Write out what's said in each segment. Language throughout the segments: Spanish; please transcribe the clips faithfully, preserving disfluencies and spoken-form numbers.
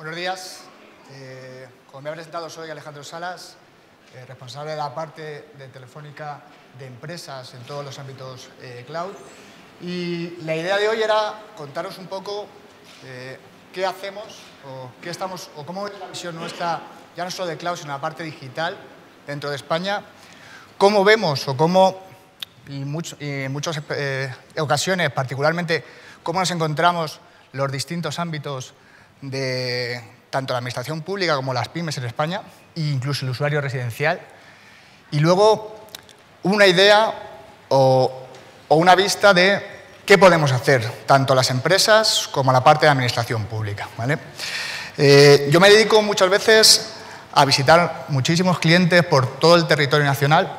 Buenos días. Eh, como me ha presentado, soy Alejandro Salas, eh, responsable de la parte de Telefónica de empresas en todos los ámbitos eh, cloud. Y la idea de hoy era contaros un poco eh, qué hacemos o, qué estamos, o cómo es la visión nuestra, ya no solo de cloud, sino la parte digital dentro de España. Cómo vemos o cómo, y, mucho, y en muchas eh, ocasiones, particularmente, cómo nos encontramos los distintos ámbitos de tanto la administración pública como las pymes en España, e incluso el usuario residencial. Y luego una idea o, o una vista de qué podemos hacer, tanto las empresas como la parte de administración pública, ¿vale? Eh, yo me dedico muchas veces a visitar muchísimos clientes por todo el territorio nacional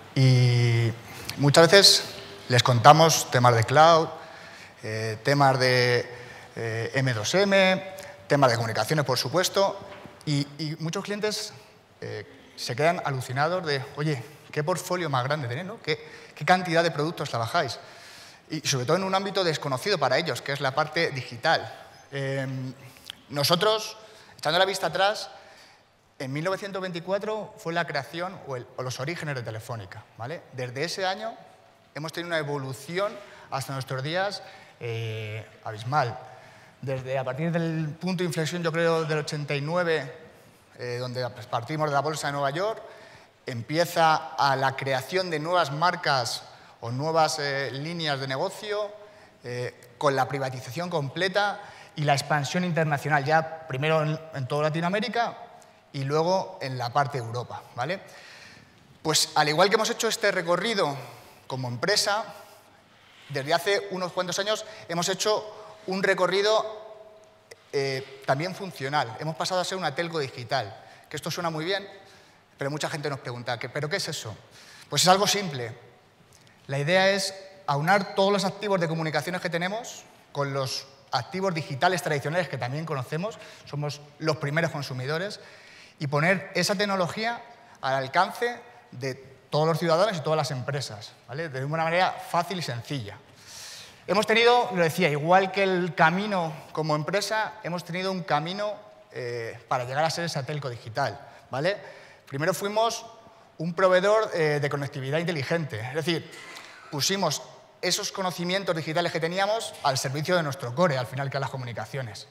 y muchas veces les contamos temas de cloud, eh, temas de eh, eme dos eme, temas de comunicaciones, por supuesto, y, y muchos clientes eh, se quedan alucinados de, oye, qué portfolio más grande tenéis, ¿no? ¿Qué, qué cantidad de productos trabajáis? Y sobre todo en un ámbito desconocido para ellos, que es la parte digital. Eh, nosotros, echando la vista atrás, en mil novecientos veinticuatro fue la creación o, el, o los orígenes de Telefónica, ¿vale? Desde ese año hemos tenido una evolución hasta nuestros días eh, abismal. Desde a partir del punto de inflexión, yo creo, del ochenta y nueve, eh, donde partimos de la Bolsa de Nueva York, empieza a la creación de nuevas marcas o nuevas eh, líneas de negocio, eh, con la privatización completa y la expansión internacional, ya primero en, en toda Latinoamérica y luego en la parte de Europa, ¿vale? Pues al igual que hemos hecho este recorrido como empresa, desde hace unos cuantos años hemos hecho un recorrido eh, también funcional. Hemos pasado a ser una telco digital, que esto suena muy bien, pero mucha gente nos pregunta, ¿pero qué es eso? Pues es algo simple. La idea es aunar todos los activos de comunicaciones que tenemos con los activos digitales tradicionales que también conocemos, somos los primeros consumidores, y poner esa tecnología al alcance de todos los ciudadanos y todas las empresas, ¿vale? De una manera fácil y sencilla. Hemos tenido, lo decía, igual que el camino como empresa, hemos tenido un camino eh, para llegar a ser esa telco digital, ¿vale? Primero fuimos un proveedor eh, de conectividad inteligente, es decir, pusimos esos conocimientos digitales que teníamos al servicio de nuestro core, al final, que es las comunicaciones.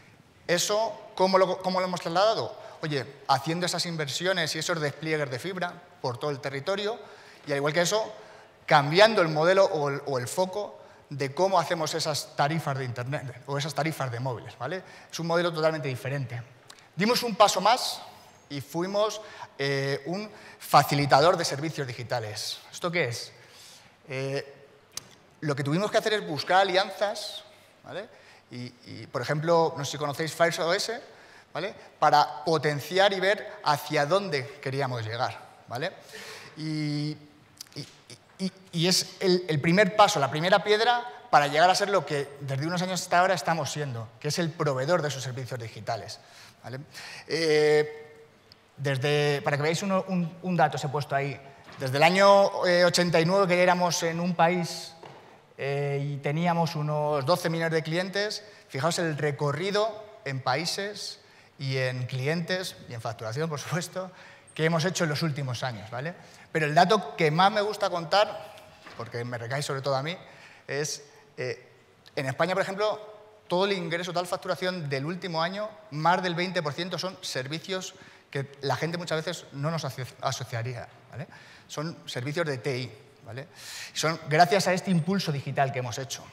Eso, ¿cómo lo, cómo lo hemos trasladado? Oye, haciendo esas inversiones y esos despliegues de fibra por todo el territorio y, al igual que eso, cambiando el modelo o el, o el foco de cómo hacemos esas tarifas de Internet o esas tarifas de móviles, ¿vale? Es un modelo totalmente diferente. Dimos un paso más y fuimos eh, un facilitador de servicios digitales. ¿Esto qué es? Eh, lo que tuvimos que hacer es buscar alianzas, ¿vale? Y, y, por ejemplo, no sé si conocéis FireOS, ¿vale? Para potenciar y ver hacia dónde queríamos llegar, ¿vale? Y, y, y, y es el, el primer paso, la primera piedra para llegar a ser lo que desde unos años hasta ahora estamos siendo, que es el proveedor de esos servicios digitales, ¿vale? Eh, desde, para que veáis uno, un, un dato, os he puesto ahí. Desde el año eh, ochenta y nueve, que éramos en un país eh, y teníamos unos doce millones de clientes, fijaos el recorrido en países y en clientes y en facturación, por supuesto, que hemos hecho en los últimos años, ¿vale? Pero el dato que más me gusta contar, porque me recae sobre todo a mí, es eh, en España, por ejemplo, todo el ingreso, toda la facturación del último año, más del veinte por ciento son servicios que la gente muchas veces no nos asociaría, ¿vale? Son servicios de T I, ¿vale? Son gracias a este impulso digital que hemos hecho.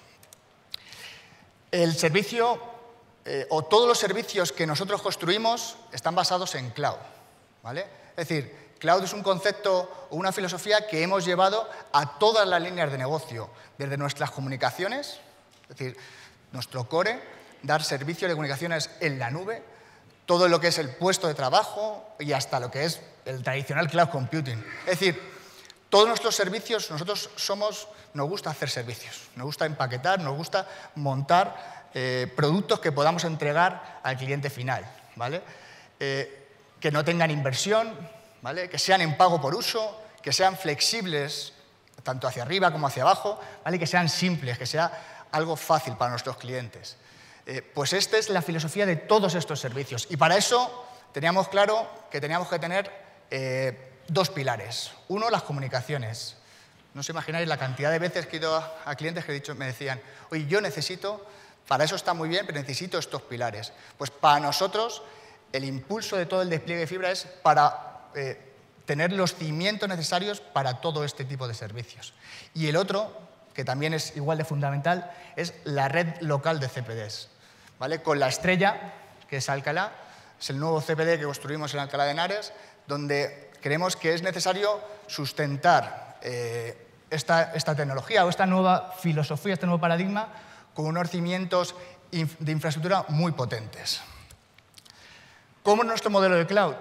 El servicio, eh, o todos los servicios que nosotros construimos están basados en cloud, ¿vale? Es decir, cloud es un concepto o una filosofía que hemos llevado a todas las líneas de negocio, desde nuestras comunicaciones, es decir, nuestro core, dar servicios de comunicaciones en la nube, todo lo que es el puesto de trabajo y hasta lo que es el tradicional cloud computing. Es decir, todos nuestros servicios, nosotros somos, nos gusta hacer servicios, nos gusta empaquetar, nos gusta montar eh, productos que podamos entregar al cliente final, ¿vale? Eh, que no tengan inversión, ¿vale? Que sean en pago por uso, que sean flexibles tanto hacia arriba como hacia abajo, ¿vale? Que sean simples, que sea algo fácil para nuestros clientes. Eh, pues esta es la filosofía de todos estos servicios. Y para eso teníamos claro que teníamos que tener eh, dos pilares. Uno, las comunicaciones. No os imagináis la cantidad de veces que he ido a, a clientes que he dicho, me decían, oye, yo necesito, para eso está muy bien, pero necesito estos pilares. Pues para nosotros, el impulso de todo el despliegue de fibra es para eh, tener los cimientos necesarios para todo este tipo de servicios. Y el otro, que también es igual de fundamental, es la red local de C P Ds. ¿Vale? Con la estrella, que es Alcalá, es el nuevo C P D que construimos en Alcalá de Henares, donde creemos que es necesario sustentar eh, esta, esta tecnología o esta nueva filosofía, este nuevo paradigma, con unos cimientos de infraestructura muy potentes. ¿Cómo es nuestro modelo de cloud?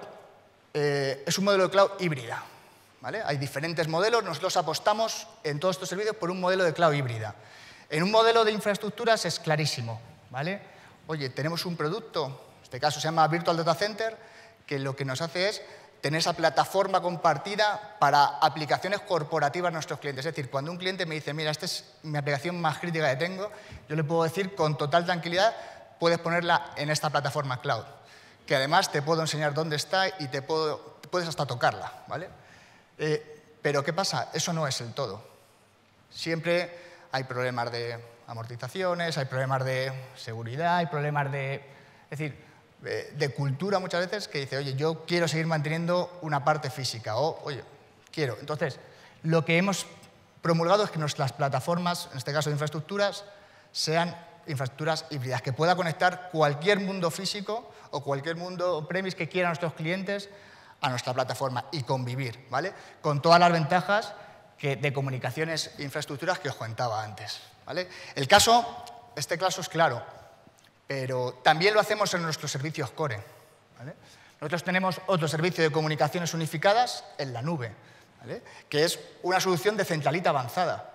Eh, es un modelo de cloud híbrida. ¿Vale? Hay diferentes modelos, nosotros apostamos en todos estos servicios por un modelo de cloud híbrida. En un modelo de infraestructuras es clarísimo. ¿Vale? Oye, tenemos un producto, en este caso se llama Virtual Data Center, que lo que nos hace es tener esa plataforma compartida para aplicaciones corporativas a nuestros clientes. Es decir, cuando un cliente me dice, mira, esta es mi aplicación más crítica que tengo, yo le puedo decir con total tranquilidad, puedes ponerla en esta plataforma cloud, que además te puedo enseñar dónde está y te puedo, puedes hasta tocarla. ¿Vale? Eh, pero ¿qué pasa? Eso no es el todo. Siempre hay problemas de amortizaciones, hay problemas de seguridad, hay problemas de, es decir, de cultura muchas veces que dice, oye, yo quiero seguir manteniendo una parte física o, oye, quiero. Entonces, lo que hemos promulgado es que nuestras plataformas, en este caso de infraestructuras, sean infraestructuras híbridas, que pueda conectar cualquier mundo físico o cualquier mundo premise que quieran nuestros clientes a nuestra plataforma y convivir, ¿vale? Con todas las ventajas que, de comunicaciones e infraestructuras que os contaba antes, ¿vale? El caso, este caso es claro, pero también lo hacemos en nuestros servicios core, ¿vale? Nosotros tenemos otro servicio de comunicaciones unificadas en la nube, ¿vale? Que es una solución de centralita avanzada,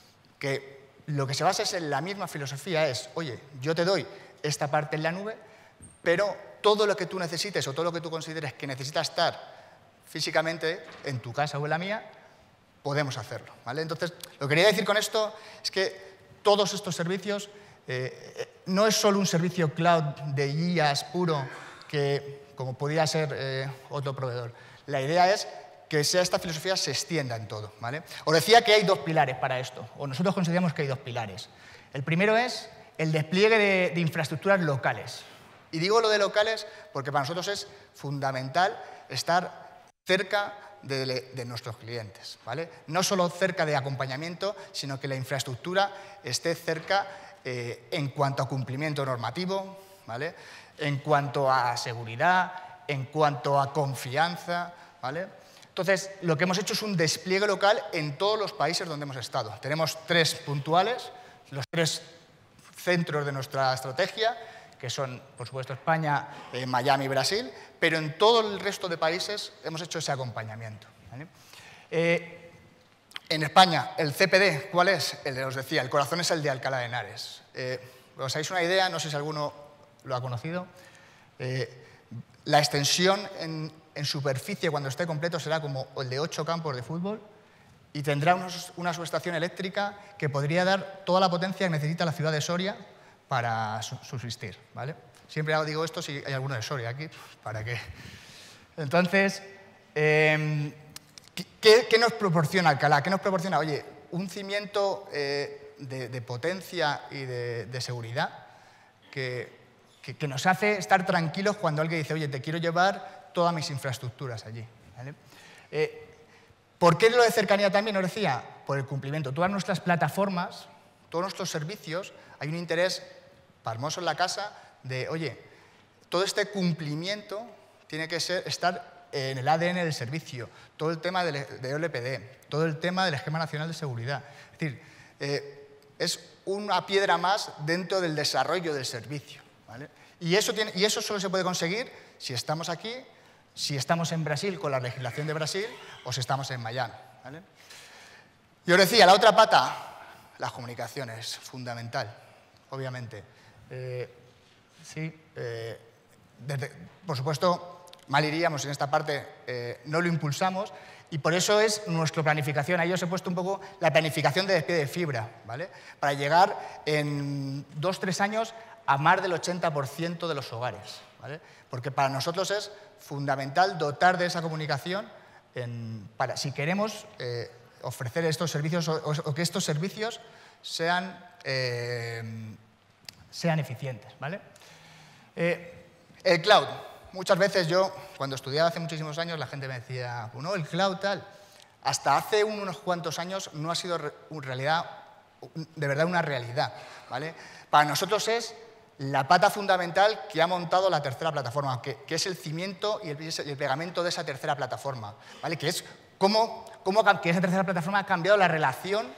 que lo que se basa es en la misma filosofía, es, oye, yo te doy esta parte en la nube, pero todo lo que tú necesites o todo lo que tú consideres que necesita estar físicamente en tu casa o en la mía, podemos hacerlo, ¿vale? Entonces, lo que quería decir con esto es que todos estos servicios eh, no es solo un servicio cloud de I A S puro, que, como podría ser eh, otro proveedor. La idea es que sea esta filosofía se extienda en todo, ¿vale? Os decía que hay dos pilares para esto, o nosotros consideramos que hay dos pilares. El primero es el despliegue de, de infraestructuras locales. Y digo lo de locales porque para nosotros es fundamental estar cerca de, de nuestros clientes, ¿vale? No solo cerca de acompañamiento, sino que la infraestructura esté cerca eh, en cuanto a cumplimiento normativo, ¿vale? En cuanto a seguridad, en cuanto a confianza, ¿vale? Entonces, lo que hemos hecho es un despliegue local en todos los países donde hemos estado. Tenemos tres puntuales, los tres centros de nuestra estrategia, que son, por supuesto, España, eh, Miami y Brasil, pero en todo el resto de países hemos hecho ese acompañamiento, ¿vale? Eh, en España, el C P D, ¿cuál es? El de, os decía, el corazón es el de Alcalá de Henares. Eh, os hagáis una idea, no sé si alguno lo ha conocido, eh, la extensión en, en superficie cuando esté completo será como el de ocho campos de fútbol y tendrá unos, una subestación eléctrica que podría dar toda la potencia que necesita la ciudad de Soria para subsistir, ¿vale? Siempre digo esto si hay alguno de Soria aquí, para que... Entonces, eh, ¿qué, ¿qué nos proporciona Alcalá? ¿Qué nos proporciona? Oye, un cimiento eh, de, de potencia y de, de seguridad que, que, que nos hace estar tranquilos cuando alguien dice, oye, te quiero llevar todas mis infraestructuras allí, ¿vale? Eh, ¿Por qué lo de cercanía también? Os decía, por el cumplimiento. Todas nuestras plataformas, todos nuestros servicios, hay un interés palmoso en la casa de, oye, todo este cumplimiento tiene que ser, estar en el A D N del servicio, todo el tema de O L P D, todo el tema del Esquema Nacional de Seguridad. Es decir, eh, es una piedra más dentro del desarrollo del servicio, ¿vale? Y eso, tiene, y eso solo se puede conseguir si estamos aquí, si estamos en Brasil con la legislación de Brasil o si estamos en Miami, ¿vale? Y os decía, la otra pata, las comunicaciones, fundamental, obviamente. Eh, sí, eh, desde, por supuesto, mal iríamos en esta parte, eh, no lo impulsamos y por eso es nuestra planificación. Ahí os he puesto un poco la planificación de despliegue de fibra, ¿vale? Para llegar en dos, tres años a más del ochenta por ciento de los hogares, ¿vale? Porque para nosotros es fundamental dotar de esa comunicación en, para, si queremos eh, ofrecer estos servicios o, o que estos servicios sean, eh, sean eficientes, ¿vale? Eh, el cloud. Muchas veces yo, cuando estudiaba hace muchísimos años, la gente me decía, no, el cloud tal. Hasta hace unos cuantos años no ha sido en realidad, de verdad una realidad, ¿vale? Para nosotros es la pata fundamental que ha montado la tercera plataforma, que, que es el cimiento y el, el pegamento de esa tercera plataforma, ¿vale? Que es cómo, cómo que esa tercera plataforma ha cambiado la relación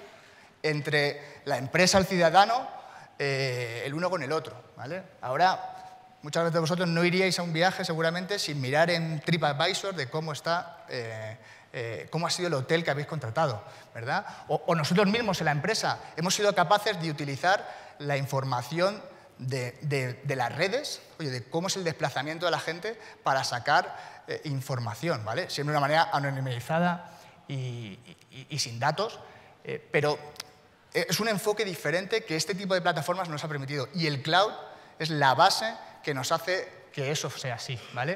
entre la empresa, el ciudadano, eh, el uno con el otro, ¿vale? Ahora, muchas veces vosotros no iríais a un viaje seguramente sin mirar en TripAdvisor de cómo está, eh, eh, cómo ha sido el hotel que habéis contratado, ¿verdad? O, o nosotros mismos en la empresa hemos sido capaces de utilizar la información de, de, de las redes, oye, de cómo es el desplazamiento de la gente para sacar eh, información, ¿vale? Siempre de una manera anonimizada y, y, y sin datos, eh, pero es un enfoque diferente que este tipo de plataformas nos ha permitido. Y el cloud es la base que nos hace que eso sea así, ¿vale?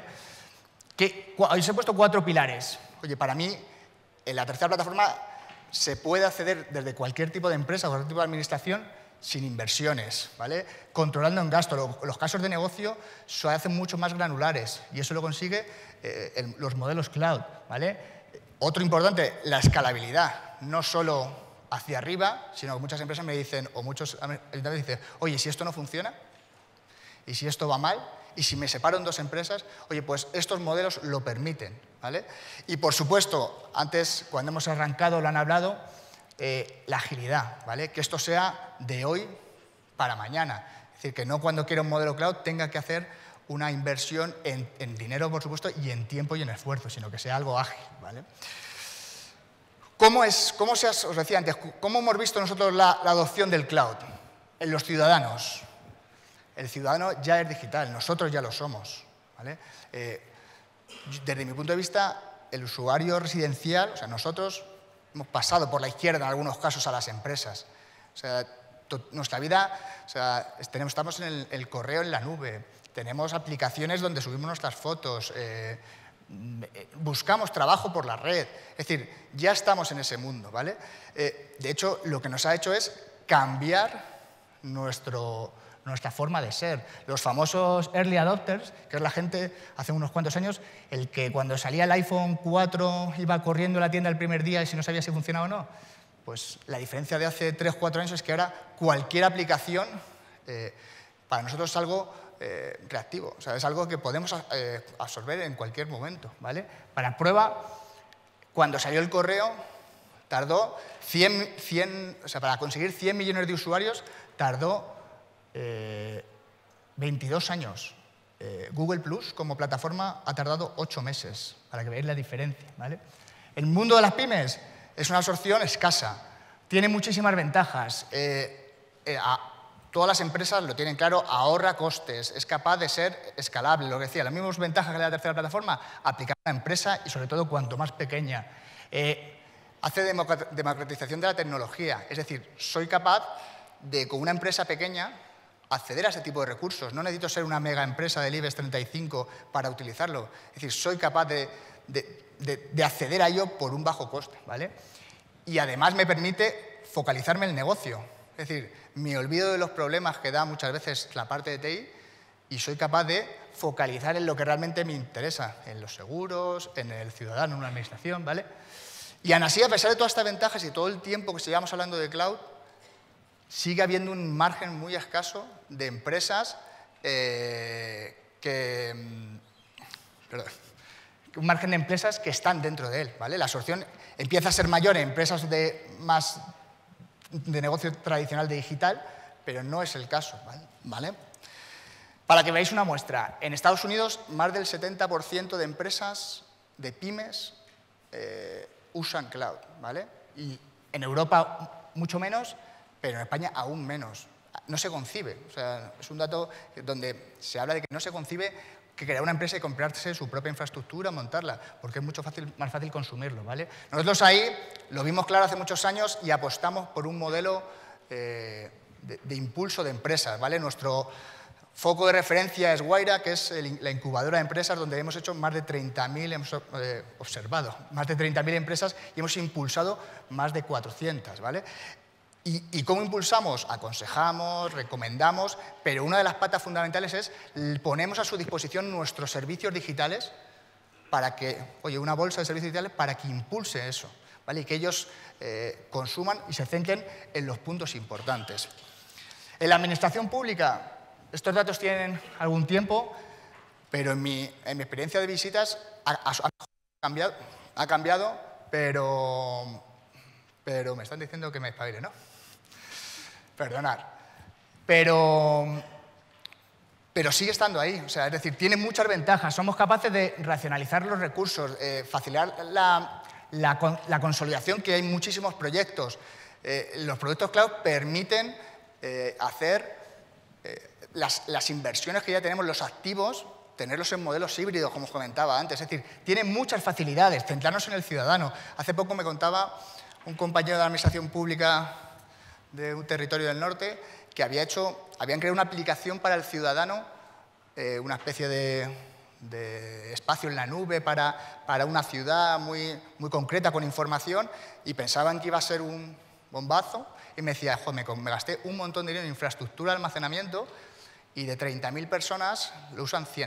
Que, os he puesto cuatro pilares. Oye, para mí, en la tercera plataforma se puede acceder desde cualquier tipo de empresa, cualquier tipo de administración, sin inversiones, ¿vale? Controlando en gasto. Los casos de negocio se hacen mucho más granulares y eso lo consigue eh, el, los modelos cloud, ¿vale? Otro importante, la escalabilidad. No solo hacia arriba, sino que muchas empresas me dicen, o muchos ayuntamientos me dicen, oye, si esto no funciona, y si esto va mal, y si me separo en dos empresas, oye, pues estos modelos lo permiten, ¿vale? Y por supuesto, antes, cuando hemos arrancado, lo han hablado, eh, la agilidad, ¿vale? Que esto sea de hoy para mañana. Es decir, que no cuando quiera un modelo cloud tenga que hacer una inversión en, en dinero, por supuesto, y en tiempo y en esfuerzo, sino que sea algo ágil, ¿vale? ¿Cómo es, cómo se, os decía antes, cómo hemos visto nosotros la, la adopción del cloud? En los ciudadanos. El ciudadano ya es digital, nosotros ya lo somos, ¿vale? Eh, desde mi punto de vista, el usuario residencial, o sea, nosotros hemos pasado por la izquierda en algunos casos a las empresas. O sea, nuestra vida, o sea, tenemos, estamos en el, el correo en la nube, tenemos aplicaciones donde subimos nuestras fotos, eh, buscamos trabajo por la red, es decir, ya estamos en ese mundo, ¿vale? Eh, de hecho, lo que nos ha hecho es cambiar nuestro... nuestra forma de ser. Los famosos early adopters, que es la gente hace unos cuantos años, el que cuando salía el iPhone cuatro iba corriendo a la tienda el primer día y si no sabía si funcionaba o no, pues la diferencia de hace tres, cuatro años es que ahora cualquier aplicación eh, para nosotros es algo eh, reactivo, o sea, es algo que podemos eh, absorber en cualquier momento, ¿vale? Para prueba, cuando salió el correo, tardó cien, cien, o sea, para conseguir cien millones de usuarios, tardó Eh, veintidós años. Eh, Google Plus, como plataforma, ha tardado ocho meses, para que veáis la diferencia, ¿vale? El mundo de las pymes es una absorción escasa, tiene muchísimas ventajas. Eh, eh, a, todas las empresas lo tienen claro, ahorra costes, es capaz de ser escalable, lo que decía, las mismas ventajas que la tercera plataforma, aplicar a una empresa y sobre todo cuanto más pequeña. Eh, hace democratización de la tecnología, es decir, soy capaz de, con una empresa pequeña, acceder a ese tipo de recursos. No necesito ser una mega empresa del IBEX treinta y cinco para utilizarlo. Es decir, soy capaz de, de, de, de acceder a ello por un bajo coste, ¿vale? Y además me permite focalizarme en el negocio. Es decir, me olvido de los problemas que da muchas veces la parte de T I y soy capaz de focalizar en lo que realmente me interesa, en los seguros, en el ciudadano, en una administración, ¿vale? Y aún así, a pesar de todas estas ventajas y todo el tiempo que sigamos hablando de cloud, sigue habiendo un margen muy escaso de empresas eh, que... Perdón, un margen de empresas que están dentro de él, ¿vale? La absorción empieza a ser mayor en empresas de, más de negocio tradicional de digital, pero no es el caso, ¿vale? Para que veáis una muestra, en Estados Unidos más del setenta por ciento de empresas, de pymes, eh, usan cloud, ¿vale? Y en Europa mucho menos, pero en España aún menos. No se concibe. O sea, es un dato donde se habla de que no se concibe que crear una empresa y comprarse su propia infraestructura, montarla, porque es mucho fácil, más fácil consumirlo, ¿vale? Nosotros ahí lo vimos claro hace muchos años y apostamos por un modelo eh, de, de impulso de empresas, ¿vale? Nuestro, Foco de referencia es Guaira, que es el, la incubadora de empresas donde hemos hecho más de treinta mil, hemos eh, observado más de treinta mil empresas y hemos impulsado más de cuatrocientas, ¿vale? ¿Y, ¿Y cómo impulsamos? Aconsejamos, recomendamos, pero una de las patas fundamentales es ponemos a su disposición nuestros servicios digitales para que, oye, una bolsa de servicios digitales para que impulse eso, ¿vale? Y que ellos eh, consuman y se centren en los puntos importantes. En la administración pública, estos datos tienen algún tiempo, pero en mi, en mi experiencia de visitas ha, ha, ha, cambiado, ha cambiado, pero, pero me están diciendo que me espabile, ¿no? Perdonad. Pero, pero sigue estando ahí, o sea, es decir, tiene muchas ventajas. Somos capaces de racionalizar los recursos, eh, facilitar la, la, la consolidación, que hay muchísimos proyectos. Eh, los proyectos cloud permiten eh, hacer eh, las, las inversiones que ya tenemos, los activos, tenerlos en modelos híbridos, como os comentaba antes. Es decir, tienen muchas facilidades, centrarnos en el ciudadano. Hace poco me contaba un compañero de la administración pública de un territorio del norte que había hecho, habían creado una aplicación para el ciudadano, eh, una especie de, de espacio en la nube para, para una ciudad muy, muy concreta, con información, y pensaban que iba a ser un bombazo, y me decía, joder, me, me gasté un montón de dinero en infraestructura de almacenamiento, y de treinta mil personas lo usan cien.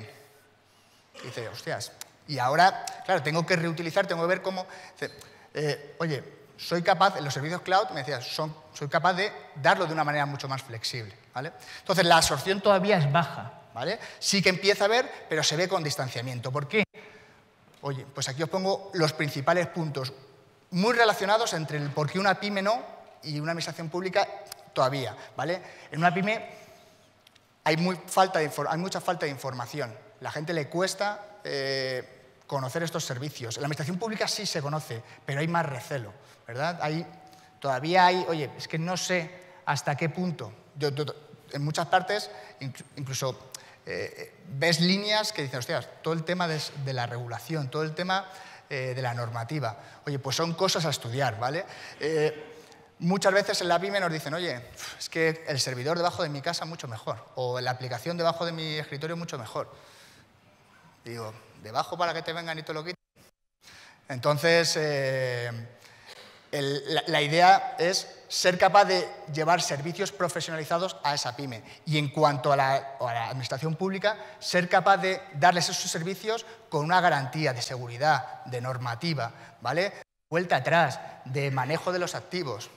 Y dice, hostias, y ahora, claro, tengo que reutilizar, tengo que ver cómo... Dice, eh, oye, soy capaz, en los servicios cloud, me decía, son, soy capaz de darlo de una manera mucho más flexible, ¿vale? Entonces, la absorción todavía es baja, ¿vale? Sí que empieza a ver, pero se ve con distanciamiento. ¿Por qué? Oye, pues aquí os pongo los principales puntos muy relacionados entre el por qué una pyme no y una administración pública todavía, ¿vale? En una pyme hay, muy falta de, hay mucha falta de información. La gente le cuesta eh, conocer estos servicios. En la administración pública sí se conoce, pero hay más recelo, ¿verdad? Hay, todavía hay, oye, es que no sé hasta qué punto. Yo, yo, en muchas partes, incluso eh, ves líneas que dicen, hostias, todo el tema de, de la regulación, todo el tema eh, de la normativa. Oye, pues son cosas a estudiar, ¿vale? Eh, Muchas veces en la pyme nos dicen, oye, es que el servidor debajo de mi casa es mucho mejor, o la aplicación debajo de mi escritorio es mucho mejor. Digo, ¿debajo para que te vengan y te lo quiten? Entonces, eh, el, la, la idea es ser capaz de llevar servicios profesionalizados a esa pyme. Y en cuanto a la, a la administración pública, ser capaz de darles esos servicios con una garantía de seguridad, de normativa, ¿vale? Vuelta atrás, de manejo de los activos.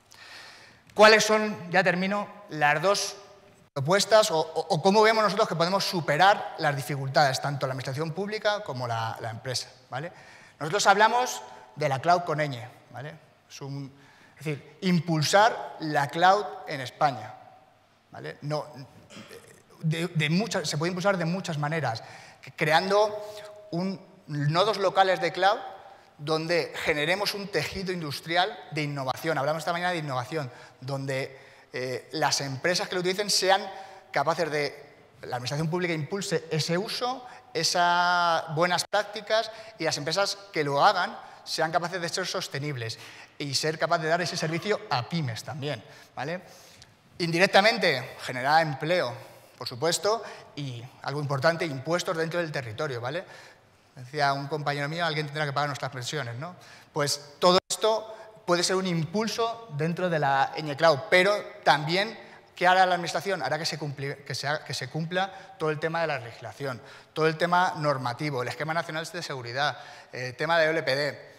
¿Cuáles son, ya termino, las dos propuestas o, o, o cómo vemos nosotros que podemos superar las dificultades, tanto la administración pública como la, la empresa, ¿vale? Nosotros hablamos de la cloud con ñ, ¿vale? Es, un, es decir, impulsar la cloud en España, ¿vale? No, de, de muchas, se puede impulsar de muchas maneras, creando un, nodos locales de cloud donde generemos un tejido industrial de innovación. Hablamos esta mañana de innovación, donde eh, las empresas que lo utilicen sean capaces de, la administración pública impulse ese uso, esas buenas prácticas, y las empresas que lo hagan sean capaces de ser sostenibles y ser capaces de dar ese servicio a pymes también, ¿vale? Indirectamente, generar empleo, por supuesto, y algo importante, impuestos dentro del territorio, ¿vale? Decía un compañero mío, alguien tendrá que pagar nuestras pensiones, ¿no? Pues todo esto puede ser un impulso dentro de la ñ Cloud, pero también, ¿qué hará la administración? Hará que se, cumpli, que, se, que se cumpla todo el tema de la legislación, todo el tema normativo, el Esquema Nacional de Seguridad, el tema de O L P D,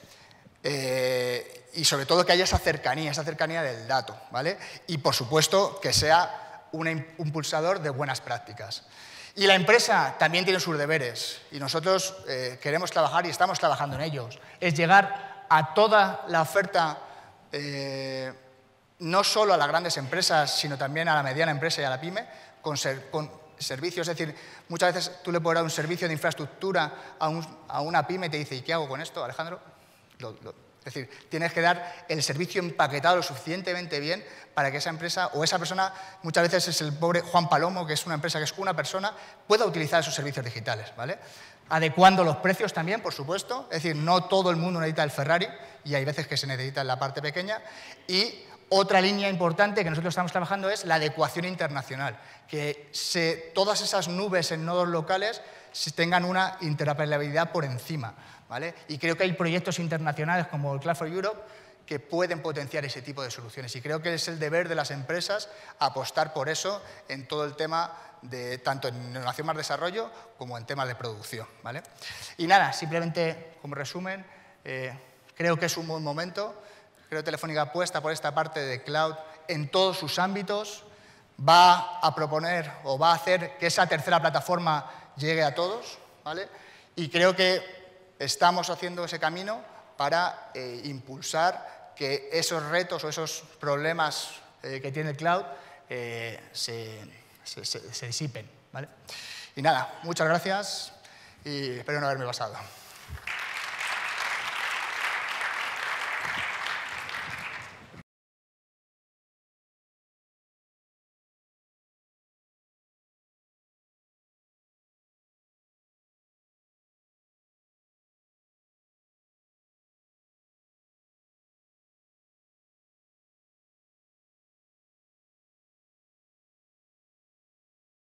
eh, y sobre todo que haya esa cercanía, esa cercanía del dato, ¿vale? Y, por supuesto, que sea un impulsador de buenas prácticas. Y la empresa también tiene sus deberes, y nosotros eh, queremos trabajar y estamos trabajando en ellos. Es llegar a toda la oferta, eh, no solo a las grandes empresas, sino también a la mediana empresa y a la pyme, con, ser, con servicios. Es decir, muchas veces tú le puedes dar un servicio de infraestructura a, un, a una pyme y te dice, ¿y qué hago con esto, Alejandro? Lo, lo, es decir, tienes que dar el servicio empaquetado lo suficientemente bien para que esa empresa o esa persona, muchas veces es el pobre Juan Palomo, que es una empresa que es una persona, pueda utilizar esos servicios digitales, ¿vale? Adecuando los precios también, por supuesto. Es decir, no todo el mundo necesita el Ferrari y hay veces que se necesita en la parte pequeña. Y Otra línea importante que nosotros estamos trabajando es la adecuación internacional, que se, todas esas nubes en nodos locales tengan una interoperabilidad por encima, ¿vale? Y creo que hay proyectos internacionales como el Cloud for Europe que pueden potenciar ese tipo de soluciones. Y creo que es el deber de las empresas apostar por eso en todo el tema, de, tanto en innovación más desarrollo como en temas de producción, ¿vale? Y nada, simplemente como resumen, eh, creo que es un buen momento. Creo que Telefónica apuesta por esta parte de cloud en todos sus ámbitos. Va a proponer o va a hacer que esa tercera plataforma llegue a todos, ¿vale? Y creo que estamos haciendo ese camino para eh, impulsar que esos retos o esos problemas eh, que tiene el cloud eh, se, se, se, se disipen, ¿vale? Y nada, muchas gracias y espero no haberme pasado.